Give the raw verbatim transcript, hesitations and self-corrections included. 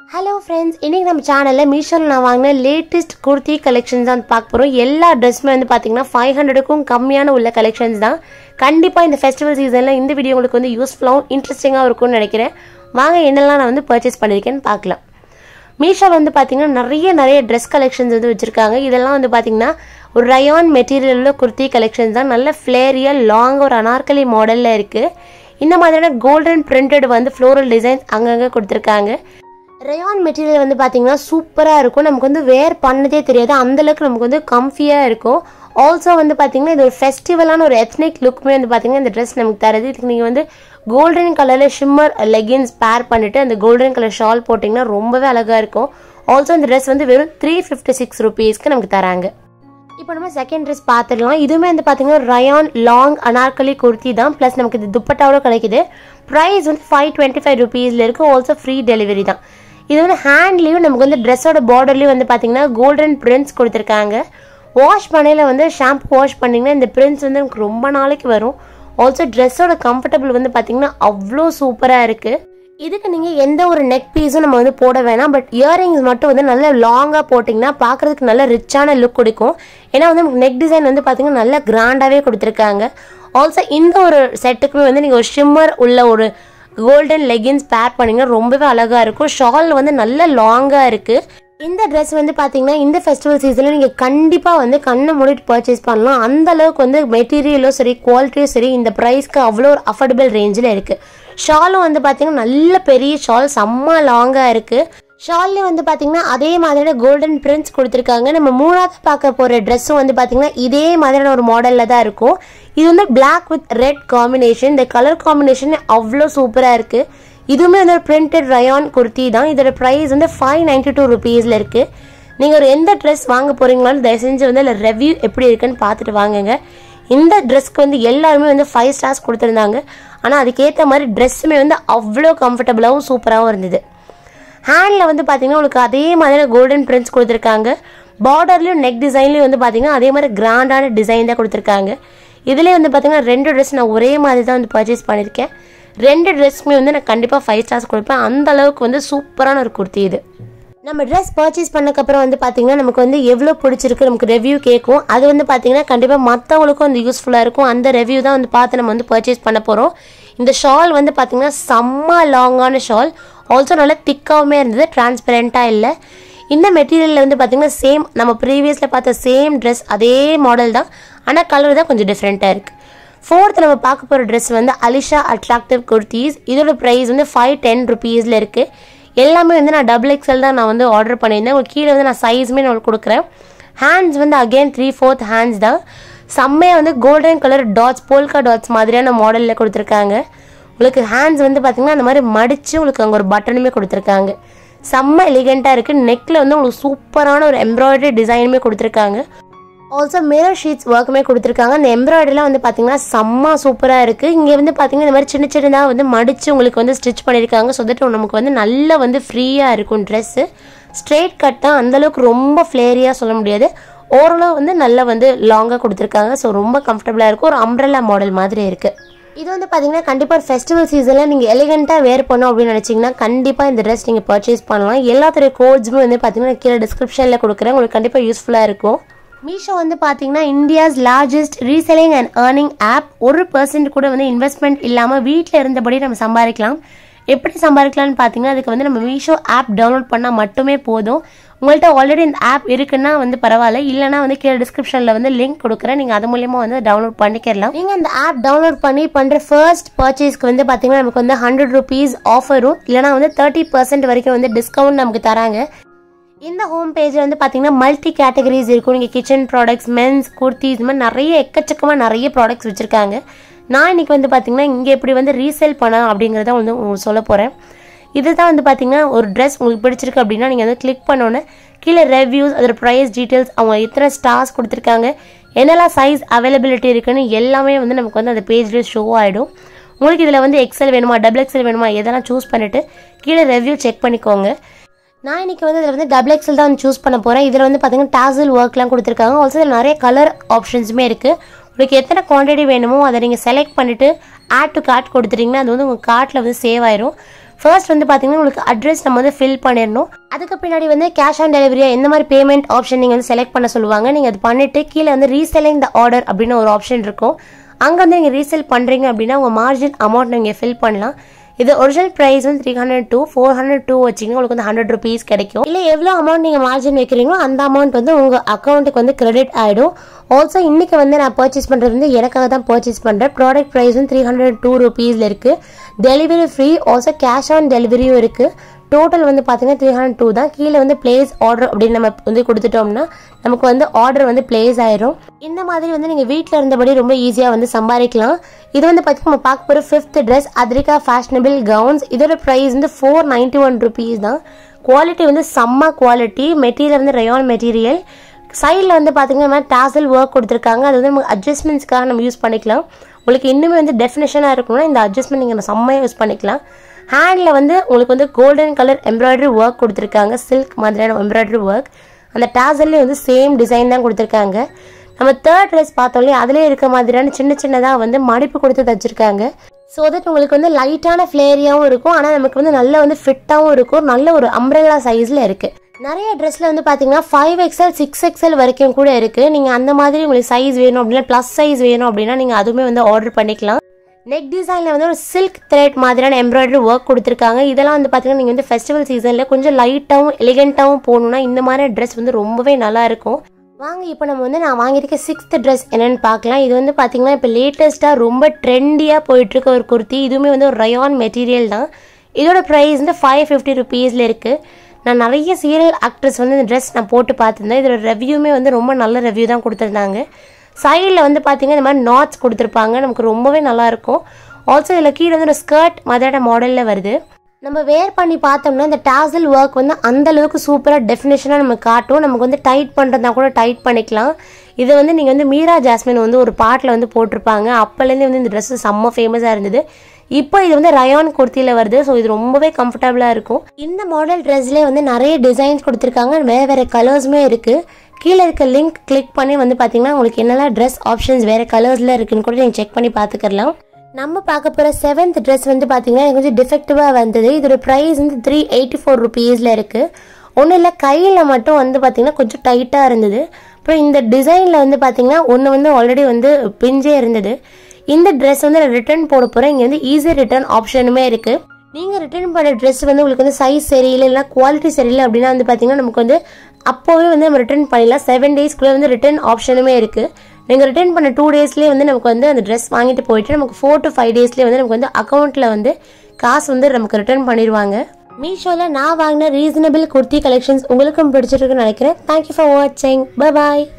Hello friends, இன்னைக்கு நம்ம சேனல்ல மீஷோல நான் வாங்கின லேட்டஸ்ட் குர்த்தி கலெக்ஷன்ஸ் தான் பார்க்க போறோம். எல்லா ட்ரெஸ்மே வந்து பாத்தீங்கன்னா five hundred க்கும் கம்மியான உள்ள கலெக்ஷன்ஸ் தான். கண்டிப்பா இந்த ஃபெஸ்டிவல் சீசன்ல இந்த வீடியோ உங்களுக்கு வந்து யூஸ்ஃபுல்லாவும் இன்ட்ரெஸ்டிங்காவும் இருக்கும்னு நினைக்கிறேன். வாங்க என்னெல்லாம் நான் வந்து பர்ச்சேஸ் பண்ணிருக்கேன்னு பார்க்கலாம். மீஷோல வந்து பாத்தீங்கன்னா நிறைய நிறைய ட்ரெஸ் கலெக்ஷன்ஸ் வந்து வச்சிருக்காங்க. இதெல்லாம் வந்து பாத்தீங்கன்னா ஒரு ரயான் மெட்டீரியல்ல குர்த்தி கலெக்ஷன்ஸ் தான். நல்ல ஃப்ளேரியா லாங் ஒரு அனார்கலி மாடல்ல இருக்கு. இந்த மாதிரியான கோல்டன் பிரிண்டட் வந்து ஃப்ளோரல் டிசைன்ஸ் அங்கங்க கொடுத்திருக்காங்க. ரயான் மெட்டீரியல் வந்து பார்த்தீங்கன்னா சூப்பராக இருக்கும். நமக்கு வந்து வேர் பண்ணதே தெரியாது, அந்தளவுக்கு நமக்கு வந்து கம்ஃபியாக இருக்கும். ஆல்சோ வந்து பார்த்தீங்கன்னா இது ஒரு ஃபெஸ்டிவலான ஒரு எத்னிக் லுக்குமே வந்து பார்த்தீங்கன்னா இந்த ட்ரெஸ் நமக்கு தருது. இதுக்கு நீங்கள் வந்து கோல்டன் கலரில் ஷிம்மர் லெகின்ஸ் பேர் பண்ணிவிட்டு அந்த கோல்டன் கலர் ஷால் போட்டிங்கன்னா ரொம்பவே அழகாக இருக்கும். ஆல்சோ இந்த ட்ரெஸ் வந்து வெறும் த்ரீ ஃபிஃப்டி சிக்ஸ் ருபீஸ்க்கு நமக்கு தராங்க. இப்போ நம்ம செகண்ட் ட்ரெஸ் பார்த்துடலாம். இதுவுமே வந்து பார்த்தீங்கன்னா ரயான் லாங் அனார்கலி குர்த்தி தான். ப்ளஸ் நமக்கு இது துப்பட்டாவோட கிடைக்குது. ப்ரைஸ் வந்து ஃபைவ் டுவெண்ட்டி ஃபைவ் ருபீஸில் இருக்குது. ஆல்சோ ஃப்ரீ டெலிவரி தான். இது வந்து ஹேண்ட்லேயும் நமக்கு வந்து ட்ரெஸ்ஸோட பார்டர்லேயும் வந்து பார்த்தீங்கன்னா கோல்டன் பிரிண்ட்ஸ் கொடுத்துருக்காங்க. வாஷ் பண்ணையில் வந்து ஷாம்பு வாஷ் பண்ணிங்கன்னா இந்த பிரிண்ட்ஸ் வந்து நமக்கு ரொம்ப நாளைக்கு வரும். ஆல்சோ ட்ரெஸ்ஸோட கம்ஃபர்டபுள் வந்து பார்த்தீங்கன்னா அவ்வளோ சூப்பராக இருக்குது. இதுக்கு நீங்கள் எந்த ஒரு நெக் பீஸும் நம்ம வந்து போட வேணாம். பட் இயரிங்ஸ் மட்டும் வந்து நல்லா லாங்காக போட்டிங்கன்னா பார்க்குறதுக்கு நல்ல ரிச்சான லுக் கொடுக்கும். ஏன்னா வந்து நமக்கு நெக் டிசைன் வந்து பார்த்தீங்கன்னா நல்லா கிராண்டாகவே கொடுத்துருக்காங்க. ஆல்சோ இந்த ஒரு செட்டுக்குமே வந்து நீங்கள் ஒரு ஷிம்மர் உள்ள ஒரு கோல்டன் லெகின்ஸ் பேர் பண்ணிங்கன்னா ரொம்பவே அழகாக இருக்கும். ஷால் வந்து நல்ல லாங்காக இருக்குது. இந்த ட்ரெஸ் வந்து பார்த்தீங்கன்னா இந்த ஃபெஸ்டிவல் சீசனில் நீங்கள் கண்டிப்பாக வந்து கண்ணை மூடிட்டு பர்ச்சேஸ் பண்ணலாம். அந்த அளவுக்கு வந்து மெட்டீரியலும் சரி குவாலிட்டியும் சரி இந்த ப்ரைஸ்க்கு அவ்வளோ ஒரு அஃபோர்டபுள் ரேஞ்சில் இருக்குது. ஷாலும் வந்து பார்த்தீங்கன்னா நல்ல பெரிய ஷால், செம்ம லாங்காக இருக்குது. ஷால்லே வந்து பார்த்தீங்கன்னா அதே மாதிரியான கோல்டன் பிரிண்ட்ஸ் கொடுத்துருக்காங்க. நம்ம மூணாவது பார்க்க போகிற ட்ரெஸ்ஸும் வந்து பார்த்தீங்கன்னா இதே மாதிரியான ஒரு மாடலில் தான் இருக்கும். இது வந்து பிளாக் வித் ரெட் காம்பினேஷன். இந்த கலர் காம்பினேஷன் அவ்வளோ சூப்பராக இருக்குது. இதுவுமே வந்து ஒரு பிரிண்டட் ரயான் குர்த்தி தான். இதோட ப்ரைஸ் வந்து ஃபைவ் நைன்டி டூ ருபீஸில் இருக்குது. நீங்கள் ஒரு எந்த ட்ரெஸ் வாங்க போகிறீங்களாலும் தயவு செஞ்சு வந்து இல்லை ரிவ்யூ எப்படி இருக்குன்னு பார்த்துட்டு வாங்குங்க. இந்த ட்ரெஸ்க்கு வந்து எல்லாருமே வந்து ஃபைவ் ஸ்டார்ஸ் கொடுத்துருந்தாங்க. ஆனால் அதுக்கேற்ற மாதிரி ட்ரெஸ்ஸுமே வந்து அவ்வளோ கம்ஃபர்டபுளாகவும் சூப்பராகவும் இருந்தது. ஹேண்டில் வந்து பார்த்தீங்கன்னா உங்களுக்கு அதே மாதிரி கோல்டன் பிரிண்ட்ஸ் கொடுத்துருக்காங்க. பார்டர்லையும் நெக் டிசைன்லையும் வந்து பார்த்தீங்கன்னா அதே மாதிரி கிராண்டான டிசைன் தான் கொடுத்துருக்காங்க. இதுலேயே வந்து பார்த்தீங்கன்னா ரெண்டு ட்ரெஸ் நான் ஒரே மாதிரி தான் வந்து பர்ச்சேஸ் பண்ணியிருக்கேன். ரெண்டு ட்ரெஸ்க்குமே வந்து நான் கண்டிப்பாக ஃபைவ் ஸ்டார்ஸ் கொடுப்பேன். அந்த அளவுக்கு வந்து சூப்பரான ஒரு குர்த்தி இது. நம்ம ட்ரெஸ் பர்ச்சேஸ் பண்ணக்கப்புறம் வந்து பார்த்தீங்கன்னா நமக்கு வந்து எவ்வளோ பிடிச்சிருக்கு நமக்கு ரிவ்யூ கேட்கும். அது வந்து பார்த்தீங்கன்னா கண்டிப்பாக மற்றவங்களுக்கும் வந்து யூஸ்ஃபுல்லாக இருக்கும். அந்த ரிவ்யூ தான் வந்து பார்த்து நம்ம வந்து பர்ச்சேஸ் பண்ண போகிறோம். இந்த ஷால் வந்து பார்த்தீங்கன்னா செம்ம லாங்கான ஷால். ஆல்சோ நல்லா திக்காகவுமே இருந்தது, டிரான்ஸ்பரண்ட்டாக இல்லை. இந்த மெட்டீரியலில் வந்து பார்த்தீங்கன்னா சேம் நம்ம ப்ரீவியஸில் பார்த்த சேம் ட்ரெஸ் அதே மாடல் தான். ஆனால் கலர் தான் கொஞ்சம் டிஃப்ரெண்ட்டாக இருக்குது. ஃபோர்த் நம்ம பார்க்க போகிற ட்ரெஸ் வந்து அலிஷா அட்ராக்டிவ் குர்த்திஸ். இதோட ப்ரைஸ் வந்து ஃபைவ் டென் ருபீஸில் இருக்குது. எல்லாமே வந்து நான் டபுள் எக்ஸ்எல் தான் நான் வந்து ஆர்டர் பண்ணியிருந்தேன். உங்களுக்கு கீழே வந்து நான் சைஸுமே நான் உங்களுக்கு கொடுக்குறேன். ஹேண்ட்ஸ் வந்து அகெயின் த்ரீ ஃபோர்த் ஹேண்ட்ஸ் தான். செம்மையாக வந்து golden colour dots polka dots மாதிரியான மாடலில் கொடுத்துருக்காங்க. உங்களுக்கு ஹேண்ட்ஸ் வந்து பார்த்தீங்கன்னா அந்த மாதிரி மடித்து உங்களுக்கு அங்கே ஒரு பட்டனுமே கொடுத்துருக்காங்க. செம்ம எலிகெண்ட்டாக இருக்குது. நெக்கில் வந்து உங்களுக்கு சூப்பரான ஒரு எம்ப்ராய்டரி டிசைனுமே கொடுத்துருக்காங்க. ஆல்சோ மிரர் ஷீட்ஸ் ஒர்க்குமே கொடுத்துருக்காங்க. அந்த எம்ப்ராய்டரிலாம் வந்து பார்த்தீங்கன்னா செம்ம சூப்பராக இருக்குது. இங்கே வந்து பார்த்தீங்கன்னா இந்த மாதிரி சின்ன சின்னதாக வந்து மடித்து உங்களுக்கு வந்து ஸ்டிச் பண்ணியிருக்காங்க. ஸோ தட் நமக்கு வந்து நல்லா வந்து ஃப்ரீயாக இருக்கும் ட்ரெஸ்ஸு. ஸ்ட்ரெயிட் கட் தான், அந்தளவுக்கு ரொம்ப ஃப்ளேரியாக சொல்ல முடியாது. ஓரளவு வந்து நல்லா வந்து லாங்காக கொடுத்துருக்காங்க. ஸோ ரொம்ப கம்ஃபர்டபுளாக இருக்கும். ஒரு அம்ப்ரெல்லா மாடல் மாதிரி இருக்குது. இது வந்து பார்த்தீங்கன்னா கண்டிப்பாக ஒரு ஃபெஸ்டிவல் சீசனில் நீங்கள் எலிகெண்ட்டாக வேர் பண்ணணும் அப்படின்னு நினச்சிங்கன்னா கண்டிப்பாக இந்த ட்ரெஸ் நீங்கள் பர்ச்சேஸ் பண்ணலாம். எல்லாத்துடைய கோட்ஸுமே வந்து பார்த்தீங்கன்னா கீழே டிஸ்கிரிப்ஷனில் கொடுக்குறேன். உங்களுக்கு கண்டிப்பாக யூஸ்ஃபுல்லாக இருக்கும். மீஷோ வந்து பார்த்தீங்கன்னா India's largest reselling and earning app. ஒரு பர்சன்ட் கூட வந்து இன்வெஸ்ட்மெண்ட் இல்லாமல் வீட்டில் இருந்தபடி நம்ம சம்பாதிக்கலாம். எப்படி சம்பாதிக்கலாம்னு பார்த்தீங்கன்னா அதுக்கு வந்து நம்ம மீஷோ ஆப் டவுன்லோட் பண்ணால் மட்டுமே போதும். உங்கள்கிட்ட ஆல்ரெடி இந்த ஆப் இருக்குன்னா வந்து பரவாயில்ல, இல்லைனா வந்து கீழே டிஸ்கிரிப்ஷனில் வந்து லிங்க் கொடுக்குறேன். நீங்கள் அது மூலியமாக வந்து டவுன்லோட் பண்ணிக்கலாம். நீங்கள் அந்த ஆப் டவுன்லோட் பண்ணி பண்ணுற ஃபர்ஸ்ட் பர்ச்சேஸ்க்கு வந்து பார்த்தீங்கன்னா நமக்கு வந்து ஹண்ட்ரட் ருபீஸ் ஆஃபரும் இல்லைனா வந்து தேர்ட்டி பர்சன்ட் வரைக்கும் வந்து டிஸ்கவுண்ட் நமக்கு தராங்க. இந்த ஹோம் பேஜில் வந்து பார்த்தீங்கன்னா மல்டி கேட்டகரிஸ் இருக்கும். நீங்கள் கிச்சன் ப்ராடக்ட்ஸ், மென்ஸ், குர்த்தி, இது மாதிரி நிறைய எக்கச்சக்கமாக நிறைய ப்ராடக்ட்ஸ் வச்சுருக்காங்க. நான் இன்றைக்கி வந்து பார்த்தீங்கன்னா இங்கே எப்படி வந்து ரீசேல் பண்ணலாம் அப்படிங்கிறத வந்து உங்களுக்கு சொல்ல போகிறேன். இது தான் வந்து பார்த்தீங்கன்னா ஒரு ட்ரெஸ் உங்களுக்கு பிடிச்சிருக்கு அப்படின்னா நீங்கள் வந்து கிளிக் பண்ணோன்னே கீழே ரிவ்யூஸ், அதோட ப்ரைஸ் டீட்டெயில்ஸ், அவங்க எத்தனை ஸ்டார்ஸ் கொடுத்துருக்காங்க, என்னெல்லாம் சைஸ் அவைலபிலிட்டி இருக்குன்னு எல்லாமே வந்து நமக்கு வந்து அந்த பேஜ்லேயே ஷோ ஆகிடும். உங்களுக்கு இதில் வந்து எக்ஸல் வேணுமா டபுள் எக்ஸல் வேணுமா எதெல்லாம் சூஸ் பண்ணிவிட்டு கீழே ரிவ்யூ செக் பண்ணிக்கோங்க. நான் இன்றைக்கி வந்து இதில் வந்து டபுள் எக்ஸல் தான் வந்து சூஸ் பண்ண போகிறேன். இதில் வந்து பார்த்தீங்கன்னா டாசல் ஒர்க்லாம் கொடுத்துருக்காங்க. ஆல்சோ இதில் நிறைய கலர் ஆப்ஷன்ஸுமே இருக்குது. உங்களுக்கு எத்தனை குவான்டிட்டி வேணுமோ அதை நீங்கள் செலக்ட் பண்ணிவிட்டு ஆட் டு கார்ட் கொடுத்துட்டிங்கன்னா அது வந்து உங்கள் கார்ட்டில் வந்து சேவ் ஆயிரும். ஃபர்ஸ்ட் வந்து பார்த்தீங்கன்னா உங்களுக்கு அட்ரஸ் நம்ம வந்து ஃபில் பண்ணிடணும். அதுக்கு பின்னாடி வந்து கேஷ் ஆன் டெலிவரியா எந்த மாதிரி பேமெண்ட் ஆப்ஷன் நீங்கள் வந்து செலக்ட் பண்ண சொல்லுவாங்க. நீங்கள் அது பண்ணிட்டு கீழே வந்து ரீசெல்லிங் த ஆர்டர் அப்படின்னு ஒரு ஆப்ஷன் இருக்கும். அங்கே வந்து நீங்கள் ரீசெல் பண்ணுறீங்க அப்படின்னா உங்கள் மார்ஜின் அமௌண்ட் நீங்கள் ஃபில் பண்ணலாம். இது ஒரிஜினல் ப்ரைஸ் வந்து three hundred to four hundred to வச்சிங்கன்னா உங்களுக்கு வந்து ஹண்ட்ரட் ருபீஸ் கிடைக்கும். இல்லை எவ்வளோ அமௌண்ட் நீங்கள் மார்ஜின் வைக்கிறீங்களோ அந்த அமௌண்ட் வந்து உங்கள் அக்கௌண்ட்டுக்கு வந்து கிரெடிட் ஆகிடும். ஆல்சோ இன்றைக்கி வந்து நான் பர்ச்சேஸ் பண்ணுறது வந்து எனக்காக தான் பர்ச்சேஸ் பண்ணுறேன். ப்ராடக்ட் ப்ரைஸ் வந்து த்ரீ ஹண்ட்ரட் டூ ருபீஸில் இருக்குது. Delivery free, also cash on டெலிவரியும் இருக்குது. டோட்டல் வந்து பார்த்தீங்கன்னா த்ரீ ஹண்ட்ரட் டூ தான். கீழே வந்து பிளேஸ் ஆர்டர் அப்படின்னு நம்ம வந்து கொடுத்துட்டோம்னா நமக்கு வந்து ஆர்டர் வந்து பிளேஸ் ஆயிரும். இந்த மாதிரி வந்து நீங்கள் வீட்டில் இருந்தபடி ரொம்ப ஈஸியாக வந்து சம்பாதிக்கலாம். இது வந்து பார்த்தீங்கன்னா நம்ம பார்க்க போகிற ஃபிஃப்த் ட்ரெஸ் அதிரிகா ஃபேஷனபிள் கவுன்ஸ். இதோட ப்ரைஸ் வந்து ஃபோர் நைன்டி ஒன் ருபீஸ் தான். குவாலிட்டி வந்து செம்ம குவாலிட்டி. மெட்டீரியல் வந்து ரயான் மெட்டீரியல். சைடில் வந்து பார்த்தீங்கன்னா டாசல் ஒர்க் கொடுத்துருக்காங்க. அது வந்து நமக்கு அட்ஜஸ்ட்மெண்ட்ஸ்க்காக நம்ம யூஸ் பண்ணிக்கலாம். உங்களுக்கு இன்னுமே வந்து டெஃபினேஷனாக இருக்கணும்னா இந்த அட்ஜஸ்ட்மெண்ட் நீங்கள் செம்மையாக யூஸ் பண்ணிக்கலாம். ஹேண்டில் வந்து உங்களுக்கு வந்து கோல்டன் கலர் எம்ப்ராய்டரி ஒர்க் கொடுத்துருக்காங்க. சில்க் மாதிரியான எம்ப்ராய்டரி ஒர்க். அந்த டாசல்லே வந்து சேம் டிசைன் தான் கொடுத்துருக்காங்க. நம்ம தேர்ட் ட்ரெஸ் பார்த்தோம்லே அதிலே இருக்க மாதிரியான சின்ன சின்னதாக வந்து மடிப்பு கொடுத்து தச்சிருக்காங்க. ஸோ தட் உங்களுக்கு வந்து லைட்டான ஃப்ளேரியாகவும் இருக்கும். ஆனால் நமக்கு வந்து நல்ல வந்து ஃபிட்டாகவும் இருக்கும். நல்ல ஒரு அம்ப்ரெல்லா சைஸில் இருக்குது. நிறைய ட்ரெஸ்ஸில் வந்து பார்த்தீங்கன்னா ஃபைவ் எக்ஸ்எல் சிக்ஸ் எக்ஸ்எல் வரைக்கும் கூட இருக்குது. நீங்கள் அந்த மாதிரி உங்களுக்கு சைஸ் வேணும் அப்படின்னா ப்ளஸ் சைஸ் வேணும் அப்படின்னா நீங்கள் அதுவுமே வந்து ஆர்டர் பண்ணிக்கலாம். நெக் டிசைனில் வந்து ஒரு சில்க் த்ரெட் மாதிரியான எம்ப்ராய்டரி ஒர்க் கொடுத்துருக்காங்க. இதெல்லாம் வந்து பார்த்தீங்கன்னா நீங்கள் வந்து ஃபெஸ்டிவல் சீசனில் கொஞ்சம் லைட்டாகவும் எலிகெண்ட்டாகவும் போகணுன்னா இந்த மாதிரி ட்ரெஸ் வந்து ரொம்பவே நல்லாயிருக்கும். வாங்க இப்போ நம்ம வந்து நான் வாங்கியிருக்க சிக்ஸ்த் ட்ரெஸ் என்னென்னு பார்க்கலாம். இது வந்து பார்த்தீங்கன்னா இப்போ லேட்டஸ்ட்டாக ரொம்ப ட்ரெண்டியாக போயிட்டுருக்க ஒரு குர்த்தி. இதுவுமே வந்து ஒரு ரயான் மெட்டீரியல் தான். இதோட ப்ரைஸ் வந்து ஃபைவ் ஃபிஃப்டி ருபீஸில் இருக்குது. நான் நிறைய சீரியல் ஆக்ட்ரஸ் வந்து இந்த ட்ரெஸ் நான் போட்டு பார்த்துருந்தேன். இதோட ரெவ்யூமே வந்து ரொம்ப நல்ல ரெவ்யூ தான் கொடுத்துருந்தாங்க. சைடில் வந்து பார்த்தீங்கன்னா இந்த மாதிரி நாட்ஸ் கொடுத்துருப்பாங்க. நமக்கு ரொம்பவே நல்லாயிருக்கும். ஆல்சோ இதில் கீழே வந்து ஒரு ஸ்கர்ட் மாதிரியான மாடலில் வருது. நம்ம வேர் பண்ணி பார்த்தோம்னா இந்த டாசல் ஒர்க் வந்து அந்தளவுக்கு சூப்பராக டெஃபினேஷனாக நமக்கு காட்டும். நமக்கு வந்து டைட் பண்ணுறதா கூட டைட் பண்ணிக்கலாம். இதை வந்து நீங்கள் வந்து மீரா ஜாஸ்மின் வந்து ஒரு பாட்டில் வந்து போட்டிருப்பாங்க. அப்போலேருந்து வந்து இந்த ட்ரெஸ்ஸு செம்ம ஃபேமஸாக இருந்தது. இப்போ இது வந்து ரயான் குர்த்தியில் வருது. ஸோ இது ரொம்பவே கம்ஃபர்டபுளாக இருக்கும். இந்த மாடல் ட்ரெஸ்லேயே வந்து நிறைய டிசைன்ஸ் கொடுத்துருக்காங்க. வேறு வேறு கலர்ஸுமே இருக்குது. கீழே இருக்க லிங்க் கிளிக் பண்ணி வந்து பார்த்தீங்கன்னா உங்களுக்கு என்னெல்லாம் ட்ரெஸ் ஆப்ஷன்ஸ் வேறு கலர்ஸில் இருக்குன்னு கூட நீங்கள் செக் பண்ணி பார்த்துக்கலாம். நம்ம பார்க்க போகிற செவன்த் ட்ரெஸ் வந்து பார்த்தீங்கன்னா எனக்கு கொஞ்சம் டிஃபெக்டிவாக வந்தது. இதோட ப்ரைஸ் வந்து த்ரீ எயிட்டி ஃபோர் ருபீஸில் இருக்குது. ஒன்றும் இல்லை, கையில் மட்டும் வந்து பார்த்தீங்கன்னா கொஞ்சம் டைட்டாக இருந்தது. அப்புறம் இந்த டிசைனில் வந்து பார்த்தீங்கன்னா ஒன்று வந்து ஆல்ரெடி வந்து பிஞ்சே இருந்தது. இந்த ட்ரெஸ் வந்து நான் ரிட்டர்ன் போட போகிறேன். இங்கே வந்து ஈஸி ரிட்டர்ன் ஆப்ஷனுமே இருக்குது. நீங்கள் ரிட்டர்ன் பண்ண ட்ரெஸ் வந்து உங்களுக்கு வந்து சைஸ் சரியில்லை இல்லை குவாலிட்டி சரியில்லை அப்படின்னா வந்து பார்த்தீங்கன்னா நமக்கு வந்து அப்போவே வந்து நம்ம ரிட்டர்ன் பண்ணிடலாம். செவன் டேஸ்க்குள்ளே வந்து ரிட்டர்ன் ஆப்ஷனுமே இருக்குது. நீங்கள் ரிட்டர்ன் பண்ண டூ டேஸ்லேயே வந்து நமக்கு வந்து அந்த ட்ரெஸ் வாங்கிட்டு போயிட்டு நமக்கு ஃபோர் டு ஃபைவ் டேஸ்லேயே வந்து நமக்கு வந்து அக்கௌண்ட்டில் வந்து காசு வந்து நமக்கு ரிட்டர்ன் பண்ணிடுவாங்க. மீஷோவில் நான் வாங்கின ரீசனபிள் குர்த்தி கலெக்ஷன்ஸ் உங்களுக்கும் பிடிச்சிருக்குன்னு நினைக்கிறேன். தேங்க்யூ ஃபார் வாட்சிங். பை பாய்.